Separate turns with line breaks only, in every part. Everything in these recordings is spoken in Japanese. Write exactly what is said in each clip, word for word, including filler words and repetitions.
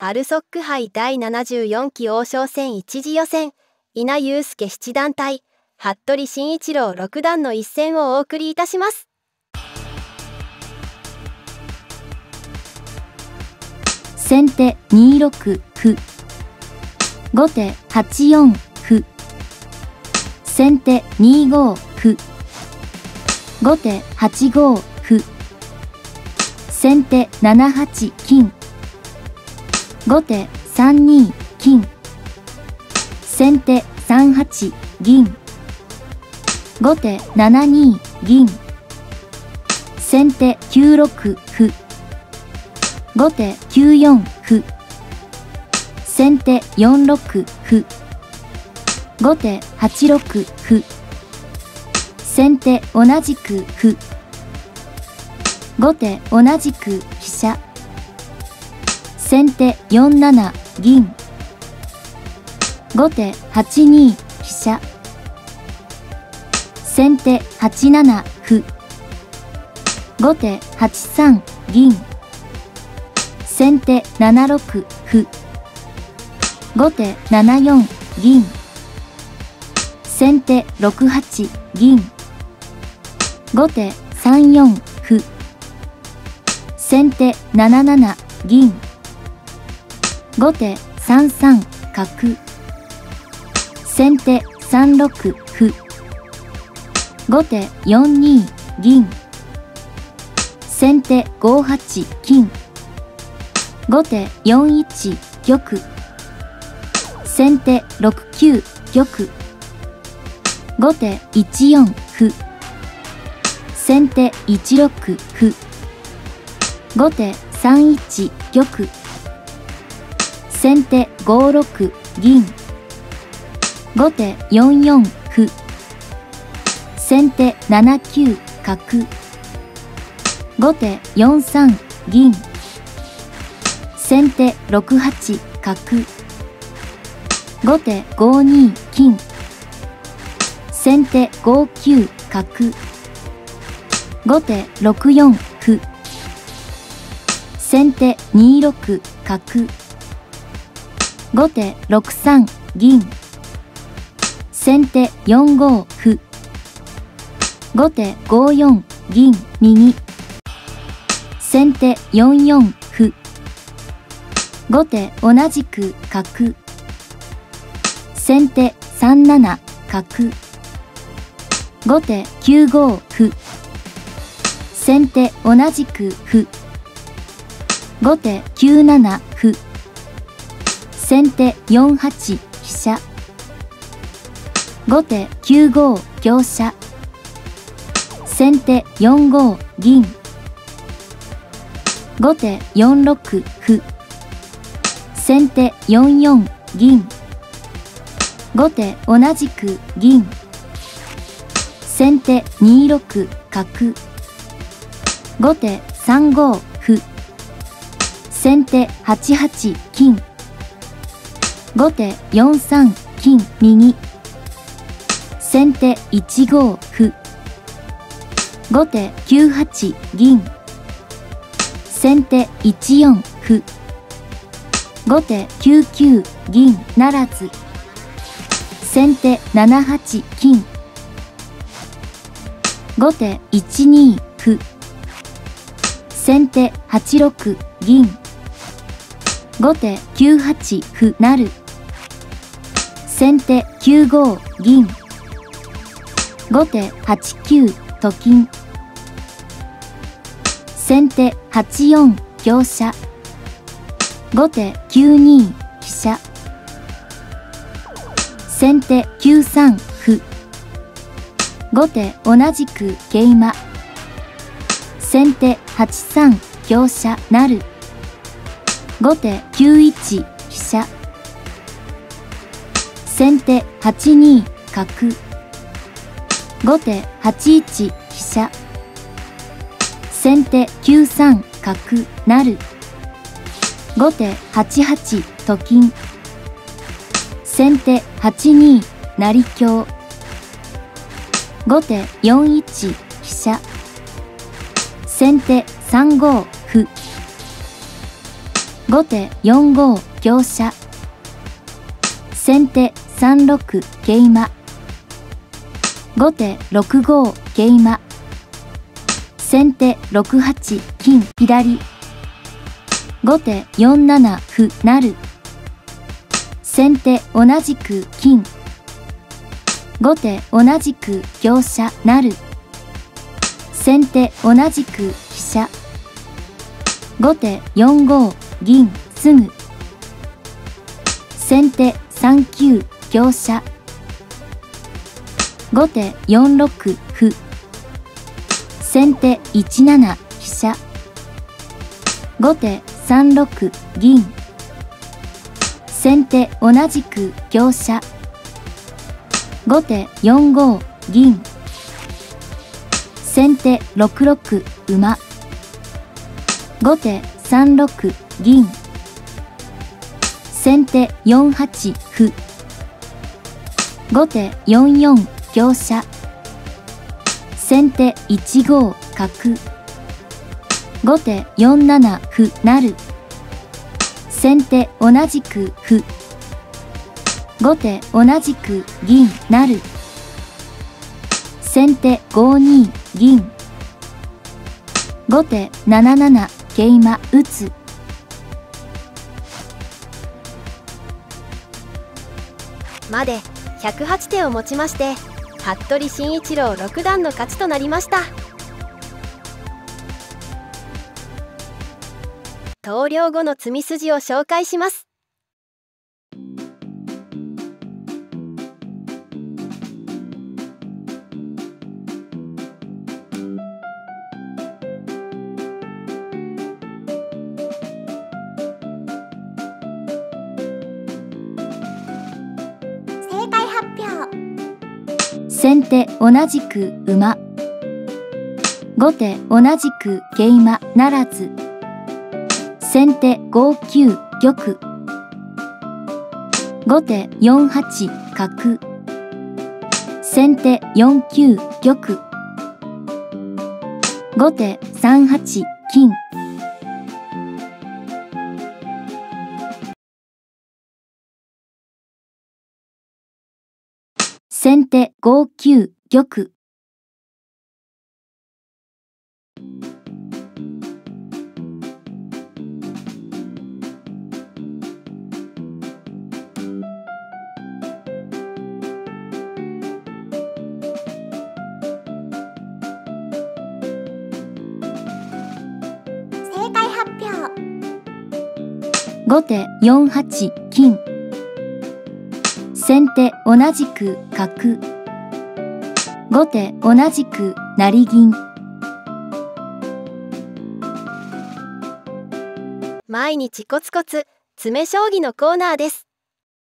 アルソック杯だいななじゅうよんき王将戦一次予選、稲祐介七段対服部慎一郎六段の一戦をお送りいたします。
先手にろく歩、後手はちよん歩、先手にご歩、後手はちご歩、先手ななはち金、後手さんに金、先手さんはち銀、後手ななに銀、先手きゅうろく歩、後手きゅうよん歩、先手よんろく歩、後手はちろく歩、先手同じく歩、後手同じく飛車、先手よんなな銀、後手はちに飛車、先手はちなな歩、後手はちさん銀、先手ななろく歩、後手ななよん銀、先手ろくはち銀、後手さんよん歩、先手なななな銀、後手さんさん角、先手さんろく歩、後手よんに銀、先手ごはち金、後手よんいち玉、先手ろくきゅう玉、後手いちよん歩、先手いちろく歩、後手さんいち玉、先手ごろく銀、後手よんよん歩、先手ななきゅう角、後手よんさん銀、先手ろくはち角、後手ごに金、先手ごきゅう角、後手ろくよん歩、先手にろく角、後手ろくさん銀、先手よんご歩、後手ごよん銀右、先手よんよん歩、後手同じく角、先手さんなな角、後手きゅうご歩、先手同じく歩、後手きゅうなな歩、先手よんはち飛車、後手きゅうご香車、先手よんご銀、後手よんろく歩、先手よんよん銀、後手同じく銀、先手にろく角、後手さんご歩、先手はちはち金、後手よんさん金右、先手いちご歩、後手きゅうはち銀、先手いちよん歩、後手きゅうきゅう銀ならず、先手ななはち金、後手いちに歩、先手はちろく銀、後手きゅうはち歩成、先手きゅうご銀、後手はちきゅうと金、先手はちよん香車、後手きゅうに飛車、先手きゅうさん歩、後手同じく桂馬、先手はちさん香車成、後手きゅういち飛車、先手はちに角、後手はちいち飛車、先手きゅうさん角成、後手はちはちと金、先手はちに成香、後手よんいち飛車、先手さんご歩、 後手よんご香車。先手さんろく桂馬。後手ろくご桂馬。先手ろくはち金左。後手よんなな歩成。先手同じく金。後手同じく香車成。先手同じく飛車。後手よんご銀すぐ。先手さんきゅう香車。後手よんろく歩。先手いちなな飛車。後手さんろく銀。先手同じく香車。後手よんご銀。先手ろくろく馬。後手さんろく銀。先手よんはち歩。後手よんよん香車。先手いちご角。後手よんなな歩成。先手同じく歩。後手同じく銀成。先手ごに銀。後手なななな桂馬打つ。
までひゃくはち手をもちまして服部慎一郎六段の勝ちとなりました。投了後の詰み筋を紹介します。
正解発表。
先手同じく馬。後手同じく桂馬ならず。先手ごきゅう玉。後手よんはち角。先手よんきゅう玉。後手さんはち金。先手ごきゅう玉。
正解発表。
後手よんはち金。先手同じく角。後手同じく成銀。
毎日コツコツ詰め将棋のコーナーです。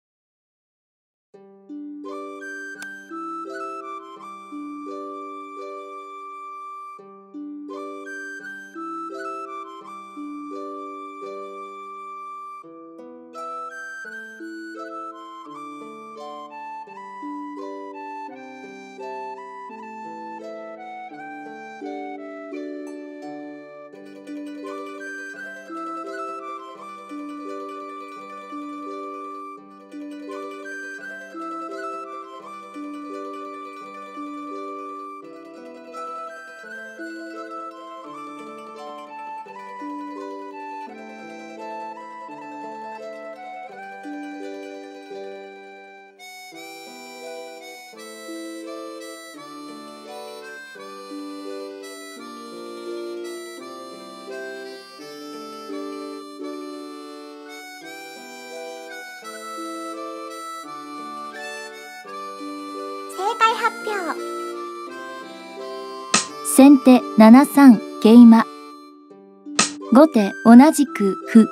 正解発表。
先手ななさん桂馬。後手同じく歩。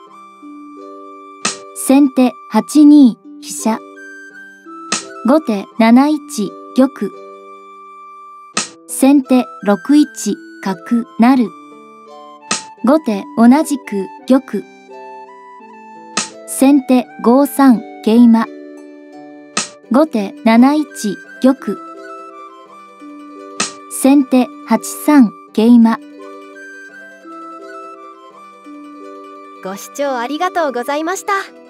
先手はちに飛車。後手なないち玉。先手ろくいち角成。後手同じく玉。先手ごさん桂馬。後手なないち玉。先手はちさん桂馬。
ご視聴ありがとうございました。